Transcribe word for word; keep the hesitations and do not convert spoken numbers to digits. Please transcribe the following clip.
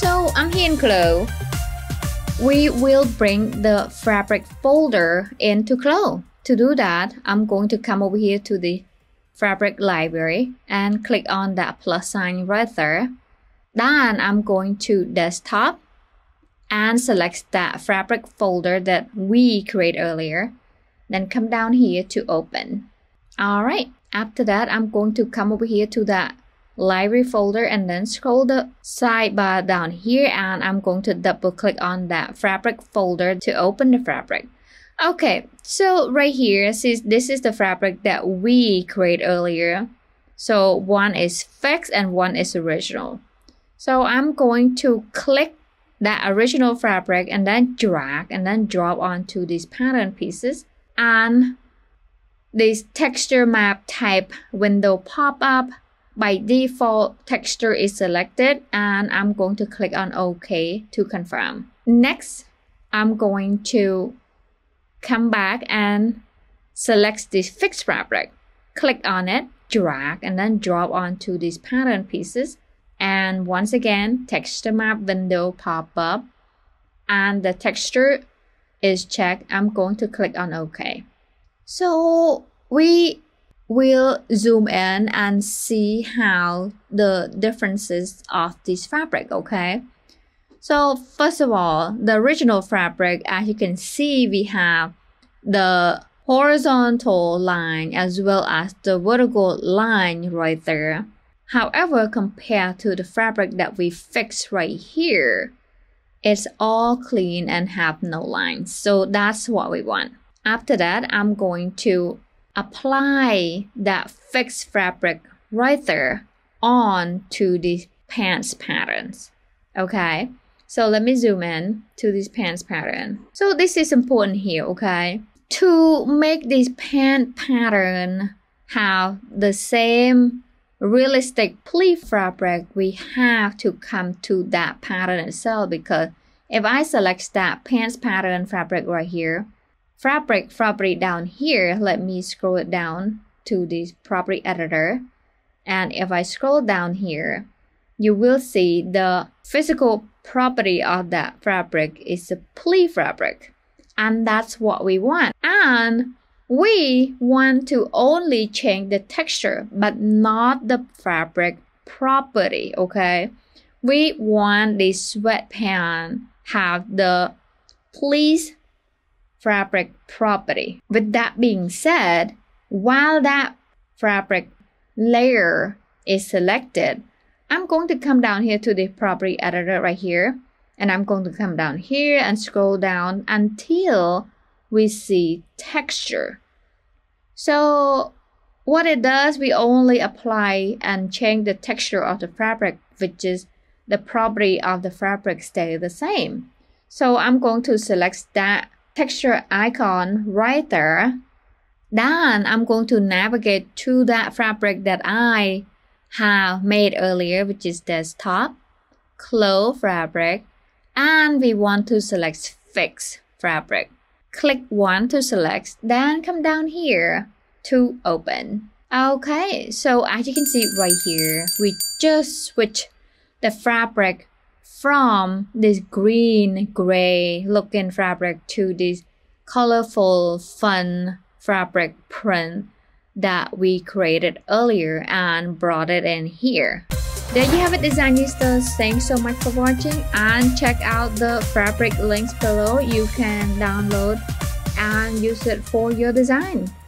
So I'm here in Clo. We will bring the fabric folder into Clo. To do that, I'm going to come over here to the fabric library and click on that plus sign right there. Then I'm going to desktop and select that fabric folder that we create earlier. Then come down here to open. Alright, after that I'm going to come over here to that library folder and then scroll the sidebar down here, and I'm going to double click on that fabric folder to open the fabric. Okay, so right here, since this is the fabric that we created earlier, so one is fixed and one is original. So I'm going to click that original fabric and then drag and then drop onto these pattern pieces, and this texture map type window pop up. By default, texture is selected, and I'm going to click on OK to confirm. Next, I'm going to come back and select this fixed fabric. Click on it, drag, and then drop onto these pattern pieces. And once again, texture map window pop up, and the texture is checked. I'm going to click on OK. So we will zoom in and see how the differences of this fabric, okay? So first of all, the original fabric, as you can see, we have the horizontal line as well as the vertical line right there. However, compared to the fabric that we fixed right here, it's all clean and have no lines. So that's what we want. After that, I'm going to apply that fixed fabric right there on to the pants patterns. Okay, so let me zoom in to this pants pattern. So this is important here, okay? To make this pant pattern have the same realistic pleat fabric, we have to come to that pattern itself, because if I select that pants pattern fabric right here, fabric property down here, let me scroll it down to this property editor, and if I scroll down here, you will see the physical property of that fabric is a pleat fabric, and that's what we want. And we want to only change the texture but not the fabric property, okay? We want the sweatpants have the pleat fabric property. With that being said, while that fabric layer is selected, I'm going to come down here to the property editor right here, and I'm going to come down here and scroll down until we see texture. So what it does, we only apply and change the texture of the fabric, which is the property of the fabric stay the same. So I'm going to select that texture icon right there. Then I'm going to navigate to that fabric that I have made earlier, which is desktop, Clo fabric, and we want to select fixed fabric. Click one to select, then come down here to open. Okay, so as you can see right here, we just switch the fabric from this green gray looking fabric to this colorful fun fabric print that we created earlier and brought it in here. There you have it, Designistas. Thanks so much for watching, and check out the fabric links below. You can download and use it for your design.